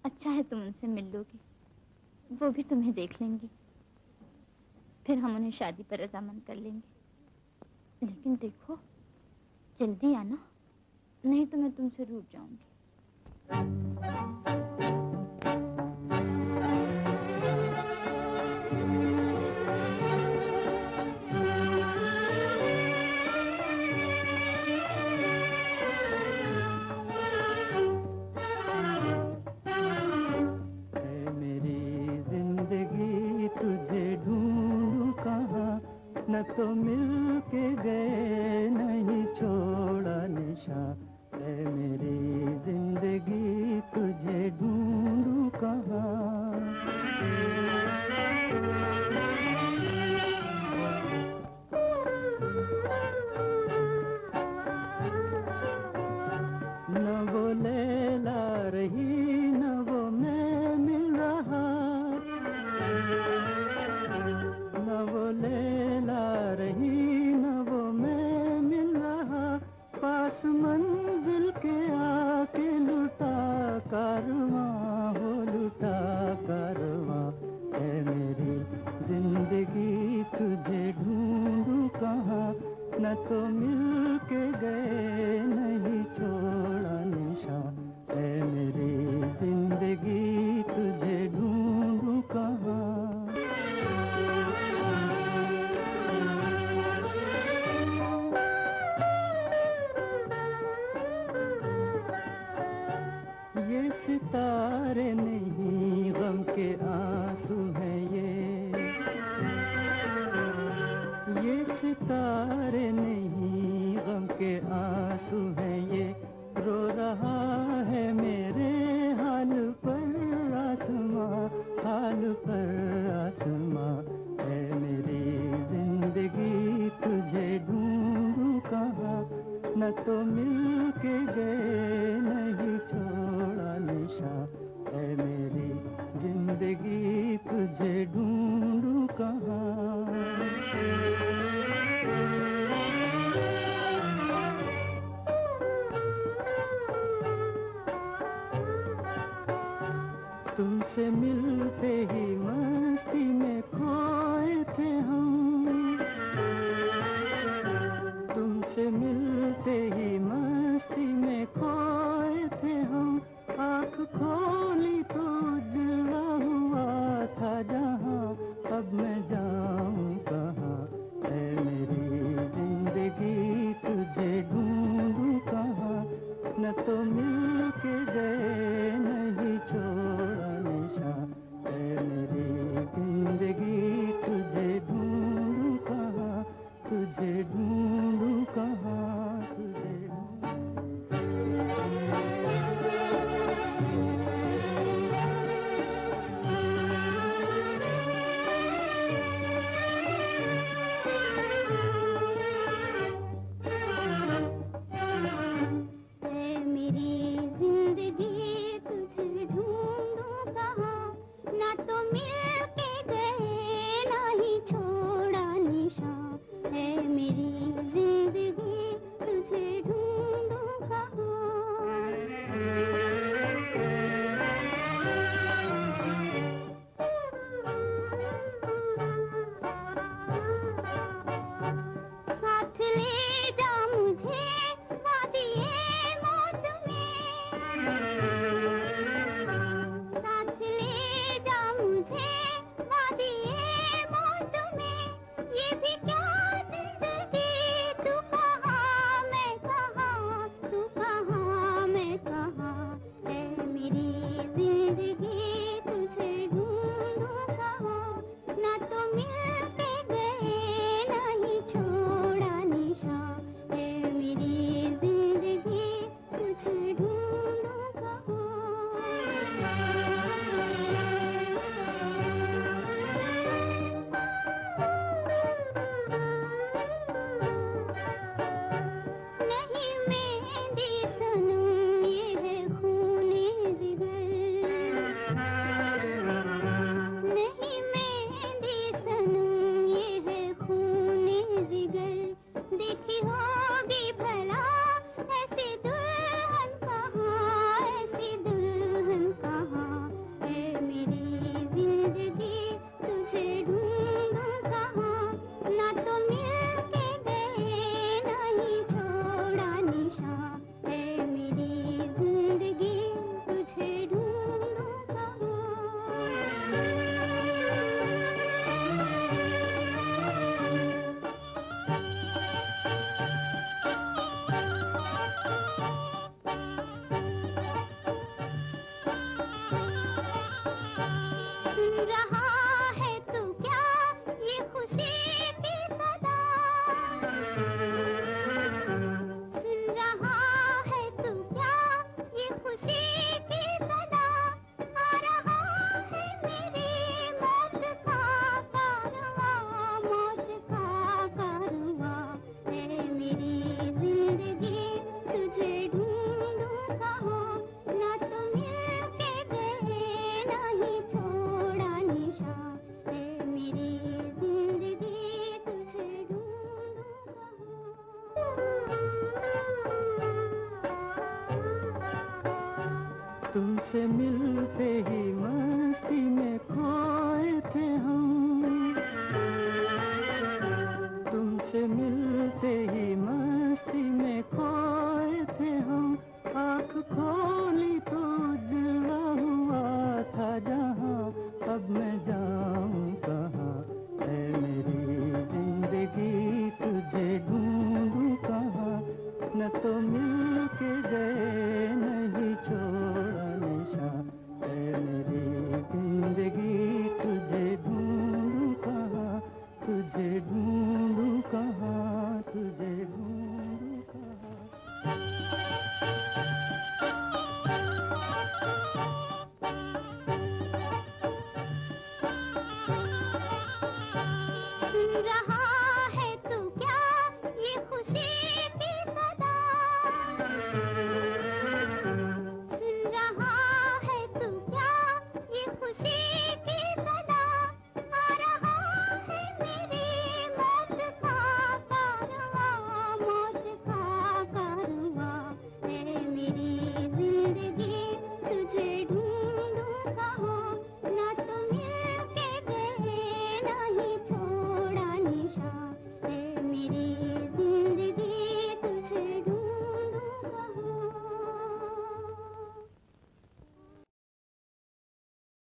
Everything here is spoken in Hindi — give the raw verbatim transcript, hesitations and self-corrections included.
अच्छा है तुम उनसे मिल लोगी, वो भी तुम्हें देख लेंगी, फिर हम उन्हें शादी पर रजामंद कर लेंगे। लेकिन देखो जल्दी आना, नहीं तो मैं तुमसे रूठ जाऊंगी। न तो मिल के गए नहीं छोड़ा निशान, ऐ मेरी जिंदगी तुझे ढूंढूं कहाँ। न वो लैला रही न वो मैं मिल रहा, न वो लैला रही न वो मैं मिल रहा, पास मंजिल के आके लुटा कारवां हो लुटा कारवां, ऐ मेरी जिंदगी तुझे ढूंढूं कहाँ। न तो मिल के गए नहीं छोड़ा निशान, ऐ मेरी जिंदगी तुझे ढूंढूं कहाँ। ये सितारे नहीं गम के आंसू हैं ये, ये सितारे नहीं गम के आंसू हैं ये, रो रहा है मेरे हाल पर आसमां, हाल पर आसमां, ऐ मेरी जिंदगी तुझे ढूंढूं कहाँ। न तो मिल के गए नहीं छोड़ा निशान, ऐ मेरी जिंदगी तुझे ढूंढूं कहाँ। तुमसे मिलते ही मस्ती में खोए थे हम, तुमसे मिलते ही मस्ती में खोए थे हम, आँख खोली तो उजला हुआ था जहाँ, अब मैं जाऊँ कहाँ, ऐ मेरी जिंदगी तुझे ढूंढूं कहाँ। न तो मिल के गए नहीं छोड़ा निशान, ऐ मेरी जिंदगी तुझे ढूंढूं कहाँ, तुझे ढूंढूं कहाँ, तुझे मेरी जिंदगी तुमसे मिलते ही मस्ती में खो